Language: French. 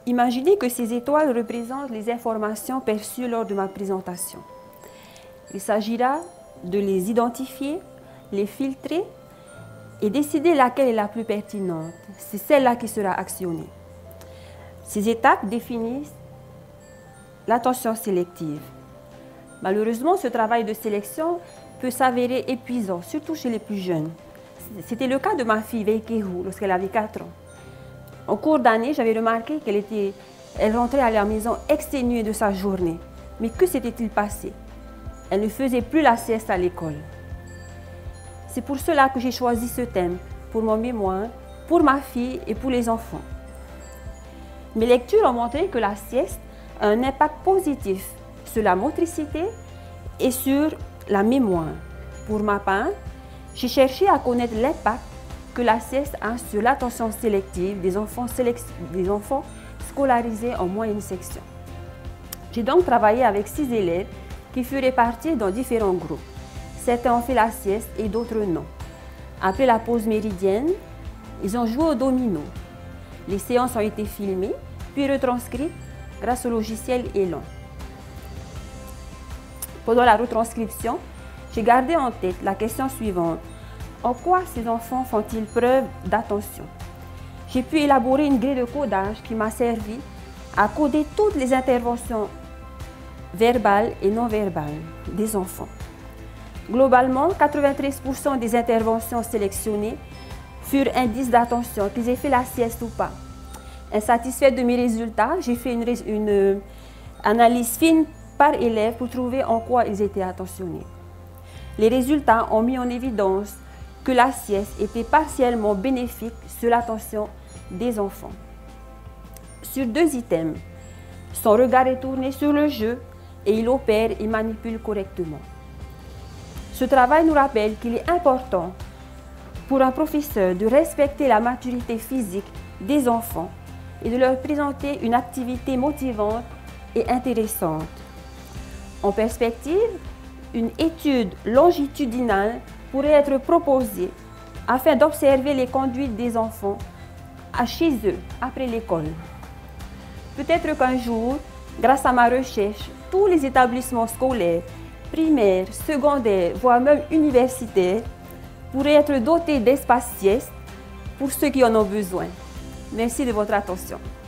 Imaginez que ces étoiles représentent les informations perçues lors de ma présentation. Il s'agira de les identifier, les filtrer et décider laquelle est la plus pertinente. C'est celle-là qui sera actionnée. Ces étapes définissent l'attention sélective. Malheureusement, ce travail de sélection peut s'avérer épuisant, surtout chez les plus jeunes. C'était le cas de ma fille Veikehu lorsqu'elle avait 4 ans. En cours d'année, j'avais remarqué qu'elle rentrait à la maison exténuée de sa journée. Mais que s'était-il passé? Elle ne faisait plus la sieste à l'école. C'est pour cela que j'ai choisi ce thème pour mon mémoire, pour ma fille et pour les enfants. Mes lectures ont montré que la sieste a un impact positif sur la motricité et sur la mémoire. Pour ma part, j'ai cherché à connaître l'impact que la sieste a sur l'attention sélective des enfants scolarisés en moyenne section. J'ai donc travaillé avec 6 élèves qui furent répartis dans différents groupes. Certains ont fait la sieste et d'autres non. Après la pause méridienne, ils ont joué au domino. Les séances ont été filmées, puis retranscrites grâce au logiciel Elon. Pendant la retranscription, j'ai gardé en tête la question suivante. En quoi ces enfants font-ils preuve d'attention? J'ai pu élaborer une grille de codage qui m'a servi à coder toutes les interventions verbales et non verbales des enfants. Globalement, 93% des interventions sélectionnées furent indices d'attention, qu'ils aient fait la sieste ou pas. Insatisfaite de mes résultats, j'ai fait une analyse fine par élève pour trouver en quoi ils étaient attentionnés. Les résultats ont mis en évidence que la sieste était partiellement bénéfique sur l'attention des enfants. Sur 2 items, son regard est tourné sur le jeu et il opère et manipule correctement. Ce travail nous rappelle qu'il est important pour un professeur de respecter la maturité physique des enfants et de leur présenter une activité motivante et intéressante. En perspective, une étude longitudinale pourrait être proposée afin d'observer les conduites des enfants chez eux après l'école. Peut-être qu'un jour, grâce à ma recherche, tous les établissements scolaires, primaires, secondaires, voire même universitaires, pourraient être dotés d'espaces sieste pour ceux qui en ont besoin. Merci de votre attention.